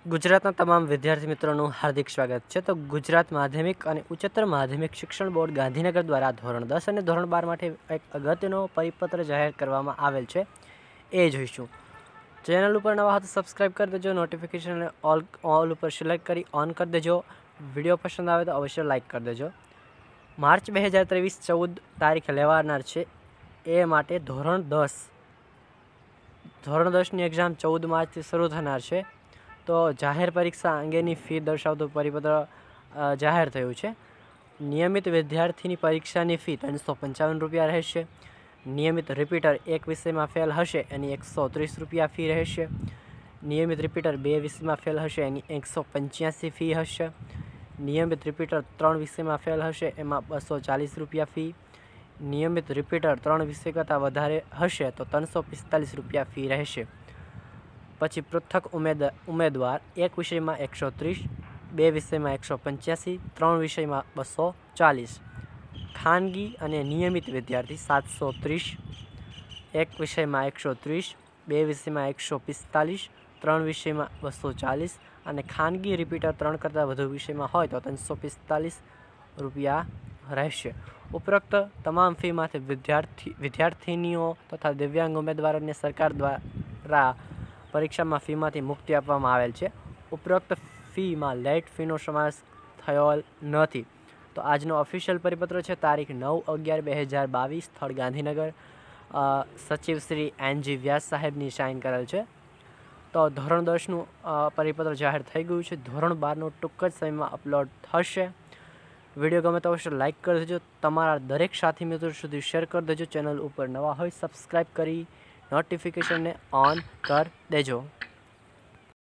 ગુજરાતના તમામ વિદ્યાર્થી મિત્રોનું હાર્દિક સ્વાગત છે। તો ગુજરાત માધ્યમિક અને ઉચ્ચતર માધ્યમિક શિક્ષણ બોર્ડ ગાંધીનગર દ્વારા ધોરણ 10 અને ધોરણ 12 માટે એક અગત્યનો પરિપત્ર જાહેર કરવામાં આવેલ છે, એ જોઈશું। ચેનલ ઉપર નવા હોય તો સબસ્ક્રાઈબ કરી દેજો, નોટિફિકેશન ઓલ ઉપર સિલેક્ટ કરી ઓન કરી દેજો। વિડીયો પસંદ આવે તો અવશ્ય લાઇક કરી દેજો। માર્ચ 2023 14 તારીખે લેવાનાર છે, એ માટે ધોરણ 10ની એક્ઝામ 14 માર્ચથી શરૂ થનાર છે। તો જાહેર પરીક્ષા અંગેની ફી દર્શાવતું પરિપત્ર જાહેર થયું છે। નિયમિત વિદ્યાર્થીની પરીક્ષાની ફી 355 રૂપિયા રહેશે। નિયમિત રિપીટર એક વિષયમાં ફેલ હશે એની 130 રૂપિયા ફી રહેશે। નિયમિત રિપીટર 2 વિષયમાં ફેલ હશે એની 185 ફી હશે। નિયમિત રિપીટર 3 વિષયમાં ફેલ હશે એમાં 240 રૂપિયા ફી। નિયમિત રિપીટર 3 વિષય કરતાં વધારે હશે તો 345 રૂપિયા ફી રહેશે। પછી પૃથક ઉમેદવાર એક વિષયમાં 130, 2 વિષયમાં 185, 3 વિષયમાં 240। ખાનગી અને નિયમિત વિદ્યાર્થી 730, એક વિષયમાં 130, 2 વિષયમાં 145, 3 વિષયમાં 240 અને ખાનગી રિપીટર 3 કરતાં વધુ વિષયમાં હોય તો 345 રૂપિયા રહેશે। ઉપરોક્ત તમામ ફીમાંથી વિદ્યાર્થીનીઓ તથા દિવ્યાંગ ઉમેદવારોને સરકાર દ્વારા પરીક્ષામાં ફીમાંથી મુક્તિ આપવામાં આવેલ છે। ઉપરોક્ત ફીમાં લેટ ફીનો સમાવેશ થયેલ નથી। તો આજનો ઓફિશિયલ પરિપત્ર છે, તારીખ 9/11/2022, સ્થળ ગાંધીનગર, સચિવ શ્રી NG વ્યાસ સાહેબની સાઇન કરેલ છે। તો ધોરણ 10નું પરિપત્ર જાહેર થઈ ગયું છે। ધોરણ 12નું ટૂંક જ સમયમાં અપલોડ થશે। વિડીયો ગમે તો અવશ્ય લાઇક કરી દેજો, તમારા દરેક સાથી મિત્રો સુધી શેર કરી દેજો। ચેનલ ઉપર નવા હોય સબસ્ક્રાઈબ કરી નોટિફિકેશનને ઓન કરી દેજો।